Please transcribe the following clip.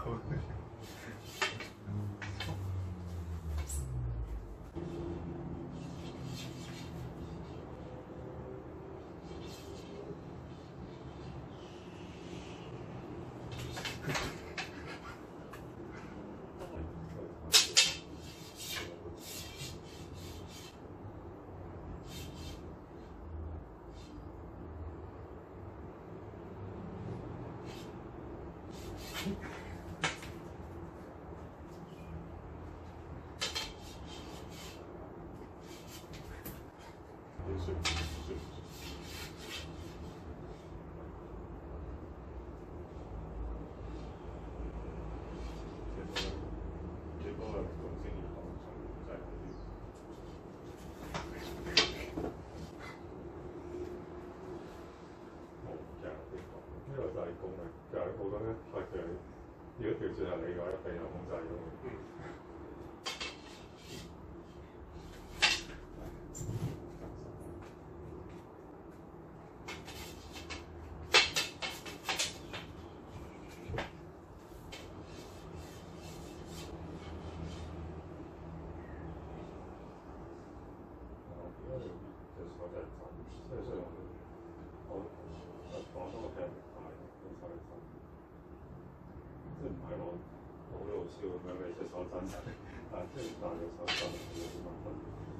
好多咧，係佢如果調轉係你嘅話，一定有控制㗎嘛。而家隻手真係震，即係所以我都個聽唔大，隻手係震。即係唔係我好老燒咁樣，你隻手震，但係即係大隻手震，冇乜分別。